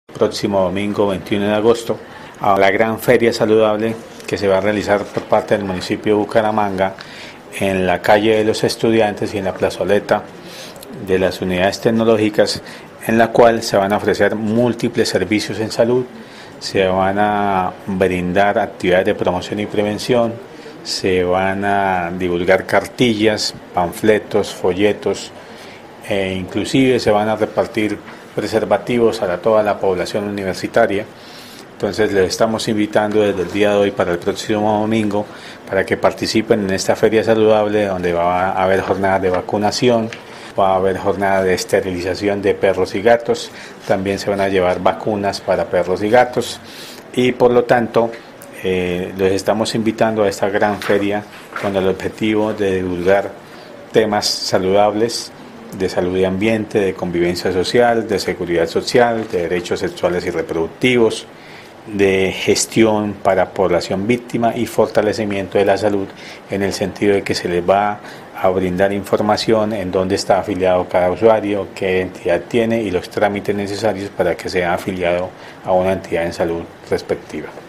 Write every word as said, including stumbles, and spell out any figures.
Próximo domingo veintiuno de agosto a la gran feria saludable que se va a realizar por parte del municipio de Bucaramanga en la calle de los estudiantes y en la plazoleta de las unidades tecnológicas, en la cual se van a ofrecer múltiples servicios en salud, se van a brindar actividades de promoción y prevención, se van a divulgar cartillas, panfletos, folletos, e inclusive se van a repartir preservativos a toda la población universitaria. Entonces les estamos invitando desde el día de hoy para el próximo domingo para que participen en esta feria saludable, donde va a haber jornadas de vacunación, va a haber jornada de esterilización de perros y gatos, también se van a llevar vacunas para perros y gatos y por lo tanto eh, les estamos invitando a esta gran feria con el objetivo de divulgar temas saludables, de salud y ambiente, de convivencia social, de seguridad social, de derechos sexuales y reproductivos, de gestión para población víctima y fortalecimiento de la salud, en el sentido de que se les va a brindar información en dónde está afiliado cada usuario, qué entidad tiene y los trámites necesarios para que sea afiliado a una entidad en salud respectiva.